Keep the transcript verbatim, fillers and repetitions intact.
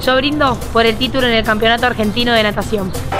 Yo brindo por el título en el Campeonato Argentino de Natación.